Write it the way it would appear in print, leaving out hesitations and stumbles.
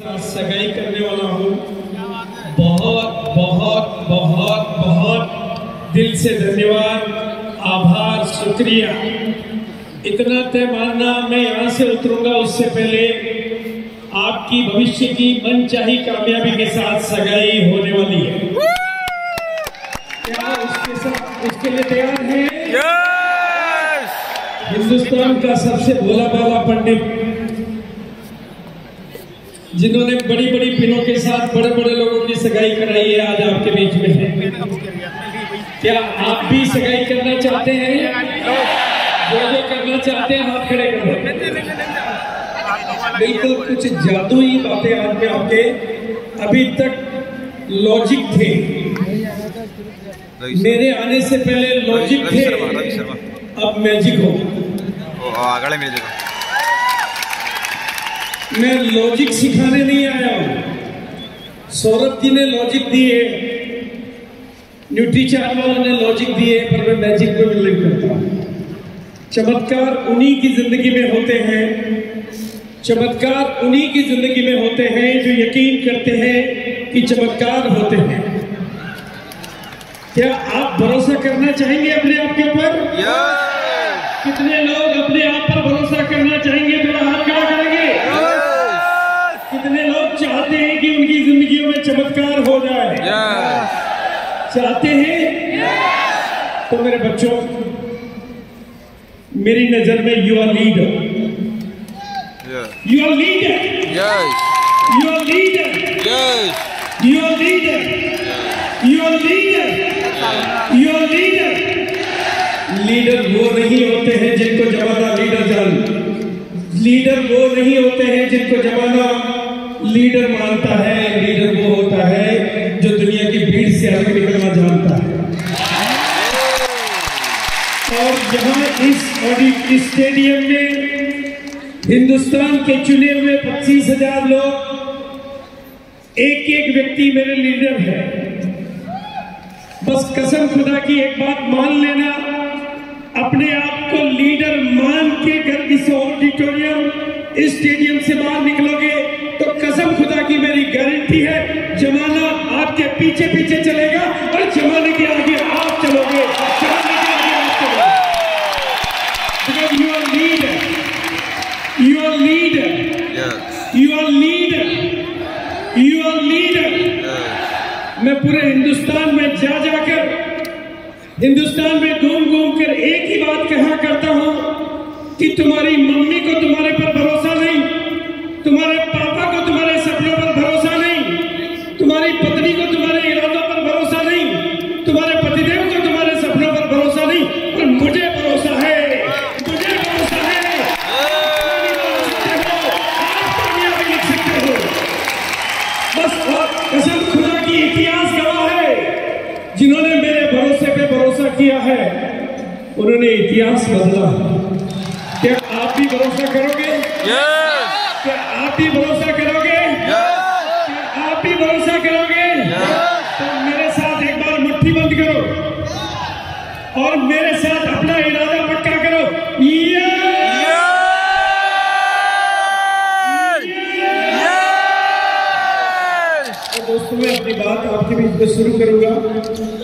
सगाई करने वाला हूँ। बहुत बहुत बहुत बहुत दिल से धन्यवाद, आभार, शुक्रिया। इतना तय मानना, मैं यहाँ से उतरूंगा उससे पहले आपकी भविष्य की मनचाही कामयाबी के साथ सगाई होने वाली है। क्या उसके लिए तैयार हैं? हिंदुस्तान का सबसे भोला भाला पंडित, जिन्होंने बड़ी बड़ी पिनों के साथ बड़े बड़े लोगों की सगाई कराई है, आज आपके बीच में है। क्या आप भी सगाई करना चाहते हैं? जो करना चाहते हैं हाथ खड़े करो। बिल्कुल कुछ जादुई बातें आज में आपके, अभी तक लॉजिक थे, मेरे आने से पहले लॉजिक थे, अब मैजिक हो। मैं लॉजिक सिखाने नहीं आया हूं। सौरभ जी ने लॉजिक दिए, न्यूट्रीचार्ज वालों ने लॉजिक दिए, पर मैं मैजिक को बिलीव करता हूं। चमत्कार उन्हीं की जिंदगी में होते हैं, चमत्कार उन्हीं की जिंदगी में होते हैं जो यकीन करते हैं कि चमत्कार होते हैं। क्या आप भरोसा करना चाहेंगे अपने आप के ऊपर? कितने लोग अपने आप पर भरोसा करना चाहेंगे? थोड़ा हाथ खड़ा करेंगे। कितने लोग चाहते हैं कि उनकी जिंदगी में चमत्कार हो जाए? चाहते हैं? तो मेरे बच्चों, मेरी नजर में you are leader, you are leader, you are leader, you are leader, you are leader, you are leader. Leader वो नहीं होते हैं जिनको जमाना लीडर जान, लीडर वो नहीं होते हैं जिनको जमाना लीडर मानता है। लीडर वो होता है जो दुनिया की भीड़ से आगे निकलना जानता है। और यहाँ इस स्टेडियम में हिंदुस्तान के चुने हुए 25,000 लोग, एक एक व्यक्ति मेरे लीडर है। बस कसम खुदा की एक बात मान लेना, अपने आप को लीडर मान के अगर इस ऑडिटोरियम, इस स्टेडियम से बाहर निकलोगे तो कसम खुदा की मेरी गारंटी है, जमाना आपके पीछे पीछे चलेगा और जमाने के आगे आप चलोगे, जमाने के आगे आप चलोगे। Because you are leader, you are leader, you are leader, you are leader। मैं पूरे हिंदुस्तान में जाकर, हिंदुस्तान में घूम कर एक ही बात कहा करता हूं कि तुम्हारी मम्मी को तुम्हारे पर भरोसा नहीं, तुम्हारे पापा को तुम्हारे सपनों पर भरोसा नहीं, तुम्हारी पत्नी को तुम्हारे इरादों पर भरोसा नहीं, तुम्हारे पतिदेव को तुम्हारे सपनों पर भरोसा नहीं, पर मुझे भरोसा है, मुझे भरोसा है। आप कामयाबी लिख सकते हो। बस कसम खुदा की इतिहास गवाह है, जिन्होंने मेरे भरोसे पे भरोसा किया है उन्होंने इतिहास बदला। क्या आप भी भरोसा करोगे? क्या आप भी भरोसा करोगे? क्या आप भी भरोसा करोगे? तो मेरे साथ एक बार मुट्ठी बंद करो और मेरे साथ अपना इरादा पक्का करो। दोस्तों, मैं अपनी बात आपके बीच में शुरू करूंगा।